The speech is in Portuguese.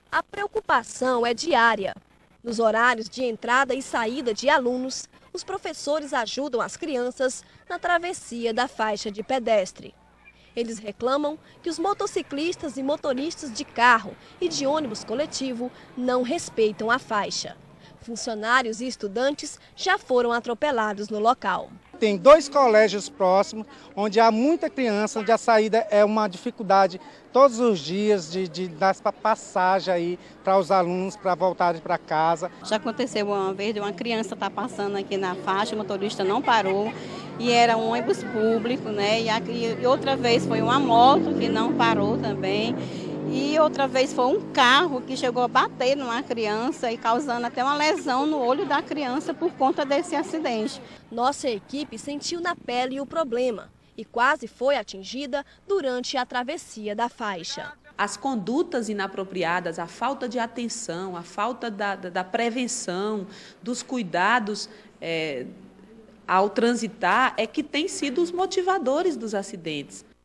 A preocupação é diária. Nos horários de entrada e saída de alunos, os professores ajudam as crianças na travessia da faixa de pedestre. Eles reclamam que os motociclistas e motoristas de carro e de ônibus coletivo não respeitam a faixa. Funcionários e estudantes já foram atropelados no local. Tem 2 colégios próximos, onde há muita criança, onde a saída é uma dificuldade todos os dias de dar passagem aí para os alunos para voltarem para casa. Já aconteceu uma vez de uma criança estar passando aqui na faixa, o motorista não parou e era um ônibus público, né? E outra vez foi uma moto que não parou também. E outra vez foi um carro que chegou a bater numa criança e causando até uma lesão no olho da criança por conta desse acidente. Nossa equipe sentiu na pele o problema e quase foi atingida durante a travessia da faixa. As condutas inapropriadas, a falta de atenção, a falta da prevenção, dos cuidados ao transitar é que tem sido os motivadores dos acidentes.